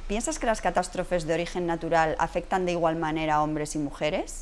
¿Piensas que las catástrofes de origen natural afectan de igual manera a hombres y mujeres?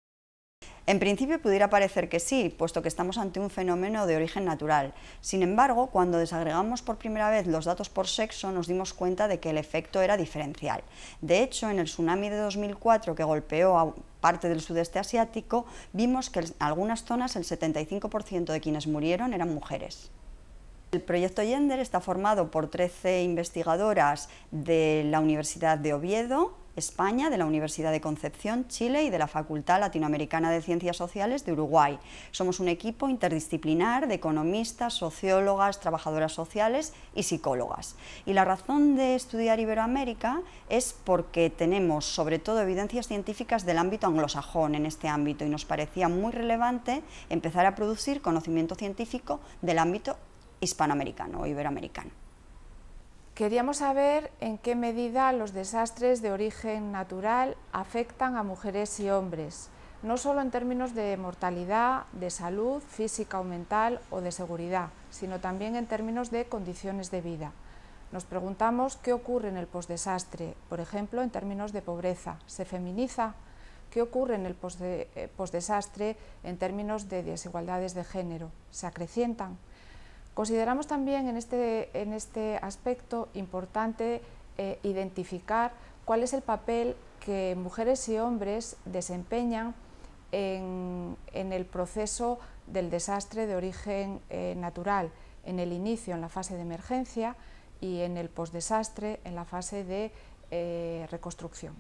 En principio pudiera parecer que sí, puesto que estamos ante un fenómeno de origen natural. Sin embargo, cuando desagregamos por primera vez los datos por sexo, nos dimos cuenta de que el efecto era diferencial. De hecho, en el tsunami de 2004 que golpeó a parte del sudeste asiático, vimos que en algunas zonas el 75% de quienes murieron eran mujeres. El proyecto Gender está formado por 13 investigadoras de la Universidad de Oviedo, España, de la Universidad de Concepción, Chile y de la Facultad Latinoamericana de Ciencias Sociales de Uruguay. Somos un equipo interdisciplinar de economistas, sociólogas, trabajadoras sociales y psicólogas. Y la razón de estudiar Iberoamérica es porque tenemos sobre todo evidencias científicas del ámbito anglosajón en este ámbito y nos parecía muy relevante empezar a producir conocimiento científico del ámbito hispanoamericano o iberoamericano. Queríamos saber en qué medida los desastres de origen natural afectan a mujeres y hombres, no solo en términos de mortalidad, de salud física o mental o de seguridad, sino también en términos de condiciones de vida. Nos preguntamos qué ocurre en el postdesastre, por ejemplo, en términos de pobreza. ¿Se feminiza? ¿Qué ocurre en el postdesastre en términos de desigualdades de género? ¿Se acrecientan? Consideramos también en este aspecto importante identificar cuál es el papel que mujeres y hombres desempeñan en el proceso del desastre de origen natural, en el inicio, en la fase de emergencia, y en el postdesastre, en la fase de reconstrucción.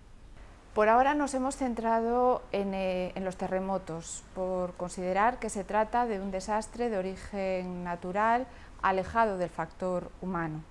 Por ahora nos hemos centrado en los terremotos, por considerar que se trata de un desastre de origen natural alejado del factor humano.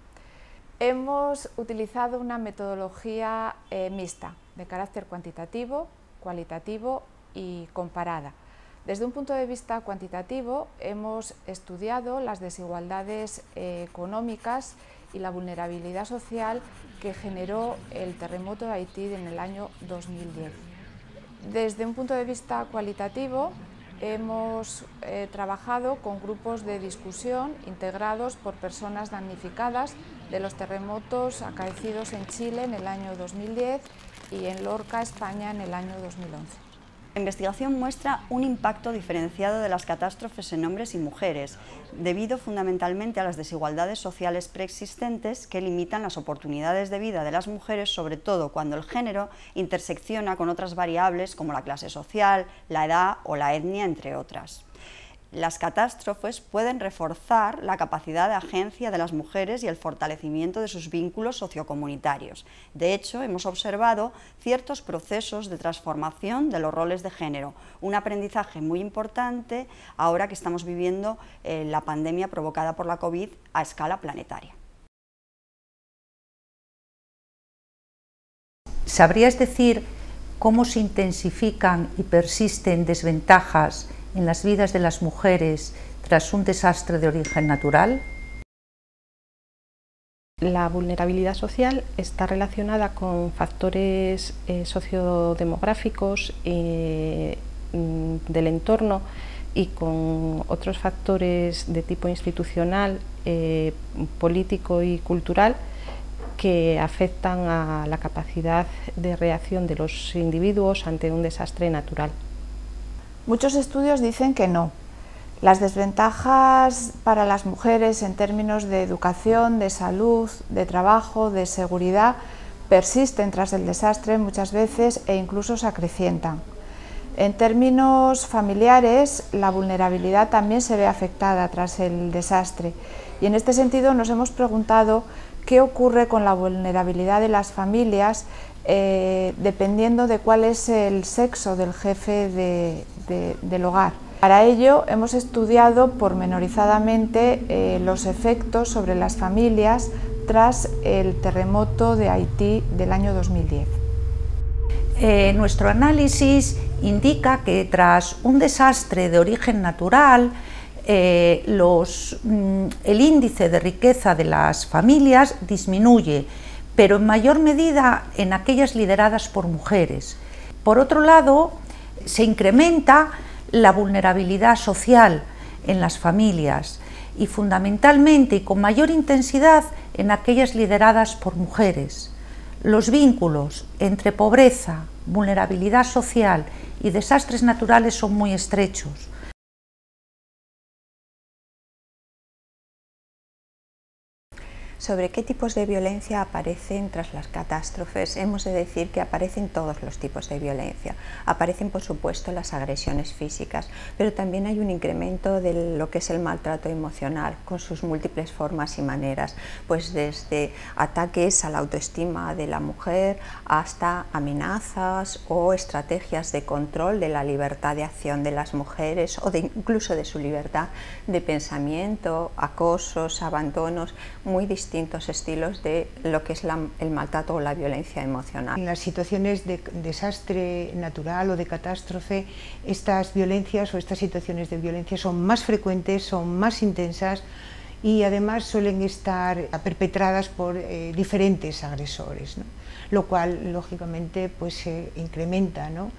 Hemos utilizado una metodología mixta, de carácter cuantitativo, cualitativo y comparada. Desde un punto de vista cuantitativo hemos estudiado las desigualdades económicas y la vulnerabilidad social que generó el terremoto de Haití en el año 2010. Desde un punto de vista cualitativo hemos trabajado con grupos de discusión integrados por personas damnificadas de los terremotos acaecidos en Chile en el año 2010 y en Lorca, España, en el año 2011. La investigación muestra un impacto diferenciado de las catástrofes en hombres y mujeres, debido fundamentalmente a las desigualdades sociales preexistentes que limitan las oportunidades de vida de las mujeres, sobre todo cuando el género intersecciona con otras variables como la clase social, la edad o la etnia, entre otras. Las catástrofes pueden reforzar la capacidad de agencia de las mujeres y el fortalecimiento de sus vínculos sociocomunitarios. De hecho, hemos observado ciertos procesos de transformación de los roles de género, un aprendizaje muy importante ahora que estamos viviendo la pandemia provocada por la COVID a escala planetaria. ¿Sabrías decir cómo se intensifican y persisten desventajas en las vidas de las mujeres tras un desastre de origen natural? La vulnerabilidad social está relacionada con factores sociodemográficos del entorno y con otros factores de tipo institucional, político y cultural que afectan a la capacidad de reacción de los individuos ante un desastre natural. Muchos estudios dicen que no. Las desventajas para las mujeres en términos de educación, de salud, de trabajo, de seguridad, persisten tras el desastre muchas veces e incluso se acrecientan. En términos familiares, la vulnerabilidad también se ve afectada tras el desastre y en este sentido nos hemos preguntado qué ocurre con la vulnerabilidad de las familias dependiendo de cuál es el sexo del jefe del hogar. Para ello hemos estudiado pormenorizadamente los efectos sobre las familias tras el terremoto de Haití del año 2010. Nuestro análisis indica que tras un desastre de origen natural, el índice de riqueza de las familias disminuye, pero en mayor medida en aquellas lideradas por mujeres. Por otro lado, se incrementa la vulnerabilidad social en las familias y fundamentalmente y con mayor intensidad en aquellas lideradas por mujeres. Los vínculos entre pobreza, vulnerabilidad social y desastres naturales son muy estrechos. Sobre qué tipos de violencia aparecen tras las catástrofes, hemos de decir que aparecen todos los tipos de violencia. Aparecen, por supuesto, las agresiones físicas, pero también hay un incremento de lo que es el maltrato emocional, con sus múltiples formas y maneras, pues desde ataques a la autoestima de la mujer hasta amenazas o estrategias de control de la libertad de acción de las mujeres o incluso de su libertad de pensamiento, acosos, abandonos, muy distintos estilos de lo que es el maltrato o la violencia emocional. En las situaciones de desastre natural o de catástrofe, estas violencias o estas situaciones de violencia son más frecuentes, son más intensas y además suelen estar perpetradas por diferentes agresores, ¿no? Lo cual lógicamente pues incrementa, ¿no?,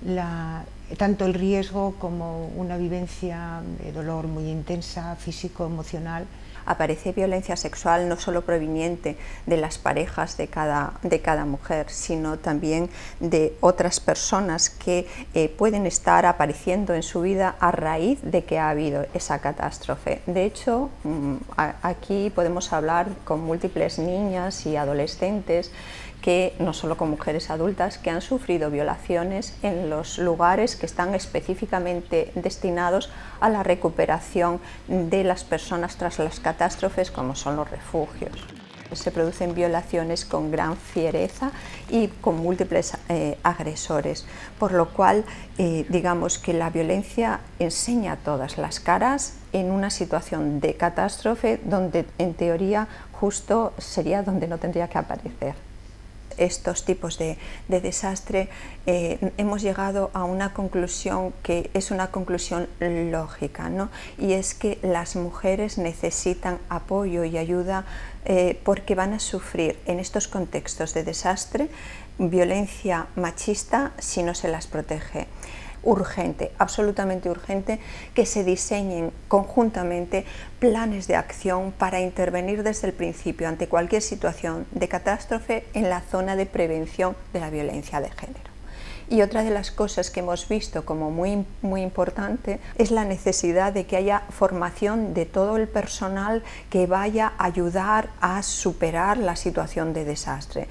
tanto el riesgo como una vivencia de dolor muy intensa, físico, emocional. Aparece violencia sexual no solo proveniente de las parejas de cada mujer, sino también de otras personas que pueden estar apareciendo en su vida a raíz de que ha habido esa catástrofe. De hecho, aquí podemos hablar con múltiples niñas y adolescentes que, no solo con mujeres adultas, que han sufrido violaciones en los lugares que están específicamente destinados a la recuperación de las personas tras las catástrofes, como son los refugios. Se producen violaciones con gran fiereza y con múltiples agresores, por lo cual digamos que la violencia enseña todas las caras en una situación de catástrofe donde en teoría justo sería donde no tendría que aparecer. Estos tipos de desastre, hemos llegado a una conclusión que es una conclusión lógica, ¿no? Y es que las mujeres necesitan apoyo y ayuda porque van a sufrir en estos contextos de desastre violencia machista si no se las protege. Urgente, absolutamente urgente, que se diseñen conjuntamente planes de acción para intervenir desde el principio ante cualquier situación de catástrofe en la zona de prevención de la violencia de género. Y otra de las cosas que hemos visto como muy importante es la necesidad de que haya formación de todo el personal que vaya a ayudar a superar la situación de desastre.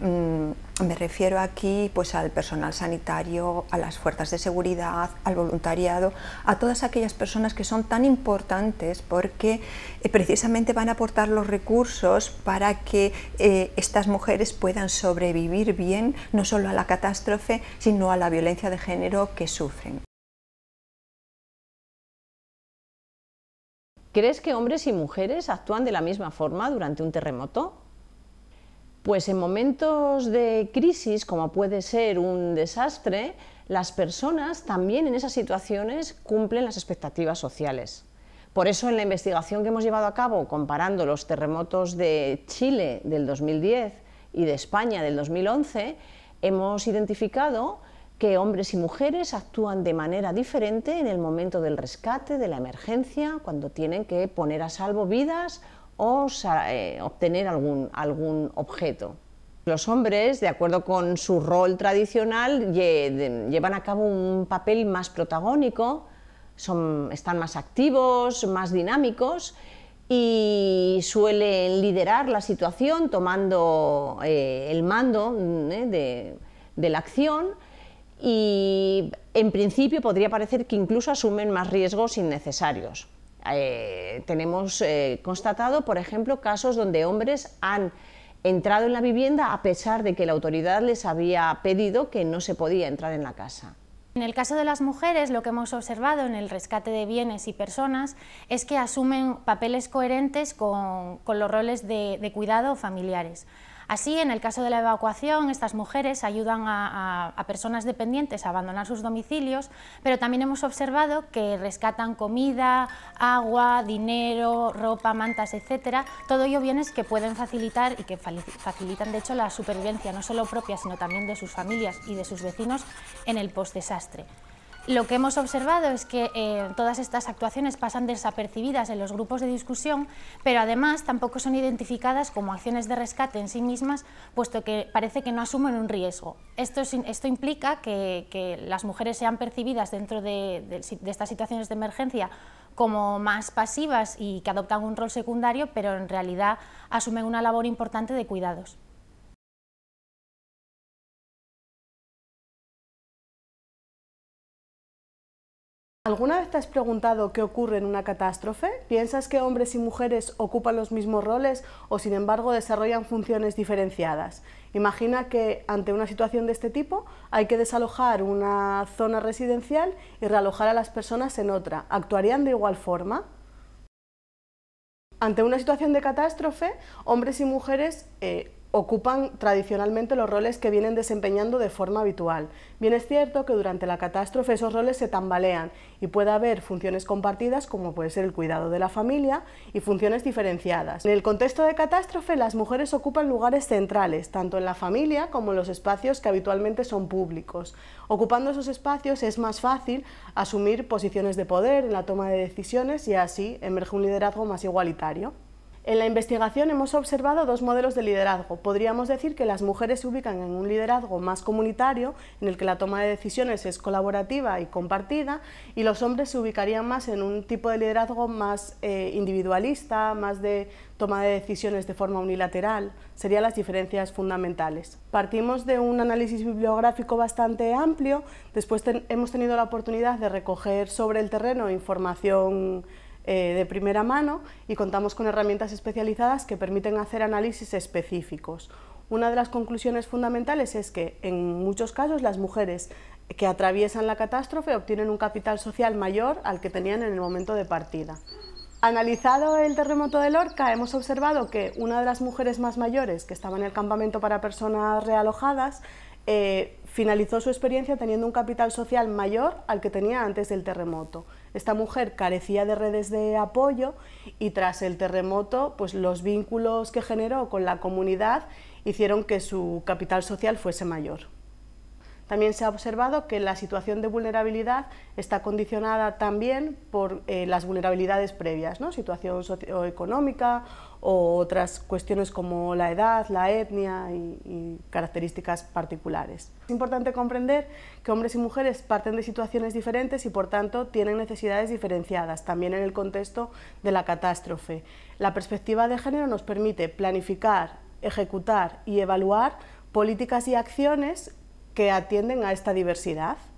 Me refiero aquí pues al personal sanitario, a las fuerzas de seguridad, al voluntariado, a todas aquellas personas que son tan importantes porque precisamente van a aportar los recursos para que estas mujeres puedan sobrevivir bien no solo a la catástrofe, sino a la violencia de género que sufren. ¿Crees que hombres y mujeres actúan de la misma forma durante un terremoto? Pues en momentos de crisis, como puede ser un desastre, las personas también en esas situaciones cumplen las expectativas sociales. Por eso en la investigación que hemos llevado a cabo comparando los terremotos de Chile del 2010 y de España del 2011, hemos identificado que hombres y mujeres actúan de manera diferente en el momento del rescate, de la emergencia, cuando tienen que poner a salvo vidas o obtener algún objeto. Los hombres, de acuerdo con su rol tradicional, llevan a cabo un papel más protagónico, están más activos, más dinámicos y suelen liderar la situación tomando el mando de la acción y en principio podría parecer que incluso asumen más riesgos innecesarios. Tenemos constatado, por ejemplo, casos donde hombres han entrado en la vivienda a pesar de que la autoridad les había pedido que no se podía entrar en la casa. En el caso de las mujeres, lo que hemos observado en el rescate de bienes y personas es que asumen papeles coherentes con los roles de cuidado familiares. Así, en el caso de la evacuación, estas mujeres ayudan a personas dependientes a abandonar sus domicilios, pero también hemos observado que rescatan comida, agua, dinero, ropa, mantas, etc. Todo ello bienes que pueden facilitar y que facilitan, de hecho, la supervivencia no solo propia, sino también de sus familias y de sus vecinos en el postdesastre. Lo que hemos observado es que todas estas actuaciones pasan desapercibidas en los grupos de discusión, pero además tampoco son identificadas como acciones de rescate en sí mismas, puesto que parece que no asumen un riesgo. Esto implica que las mujeres sean percibidas dentro de estas situaciones de emergencia como más pasivas y que adoptan un rol secundario, pero en realidad asumen una labor importante de cuidados. ¿Alguna vez te has preguntado qué ocurre en una catástrofe? ¿Piensas que hombres y mujeres ocupan los mismos roles o, sin embargo, desarrollan funciones diferenciadas? Imagina que ante una situación de este tipo hay que desalojar una zona residencial y realojar a las personas en otra. ¿Actuarían de igual forma? Ante una situación de catástrofe, hombres y mujeres ocupan tradicionalmente los roles que vienen desempeñando de forma habitual. Bien es cierto que durante la catástrofe esos roles se tambalean y puede haber funciones compartidas, como puede ser el cuidado de la familia, y funciones diferenciadas. En el contexto de catástrofe, las mujeres ocupan lugares centrales, tanto en la familia como en los espacios que habitualmente son públicos. Ocupando esos espacios es más fácil asumir posiciones de poder en la toma de decisiones y así emerge un liderazgo más igualitario. En la investigación hemos observado dos modelos de liderazgo. Podríamos decir que las mujeres se ubican en un liderazgo más comunitario, en el que la toma de decisiones es colaborativa y compartida, y los hombres se ubicarían más en un tipo de liderazgo más individualista, más de toma de decisiones de forma unilateral. Serían las diferencias fundamentales. Partimos de un análisis bibliográfico bastante amplio, después hemos tenido la oportunidad de recoger sobre el terreno información de primera mano y contamos con herramientas especializadas que permiten hacer análisis específicos. Una de las conclusiones fundamentales es que en muchos casos las mujeres que atraviesan la catástrofe obtienen un capital social mayor al que tenían en el momento de partida. Analizado el terremoto de Lorca, hemos observado que una de las mujeres más mayores que estaba en el campamento para personas realojadas finalizó su experiencia teniendo un capital social mayor al que tenía antes del terremoto. Esta mujer carecía de redes de apoyo y tras el terremoto, pues los vínculos que generó con la comunidad hicieron que su capital social fuese mayor. También se ha observado que la situación de vulnerabilidad está condicionada también por las vulnerabilidades previas, ¿no? Situación socioeconómica o otras cuestiones como la edad, la etnia y características particulares. Es importante comprender que hombres y mujeres parten de situaciones diferentes y por tanto tienen necesidades diferenciadas, también en el contexto de la catástrofe. La perspectiva de género nos permite planificar, ejecutar y evaluar políticas y acciones que atienden a esta diversidad.